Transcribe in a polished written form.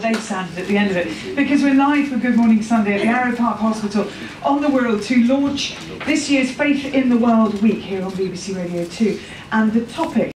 bass sounded at the end of it, because we're live for Good Morning Sunday at the Arrowe Park Hospital on the Wirral to launch this year's Faith in the World Week here on BBC Radio 2. And the topic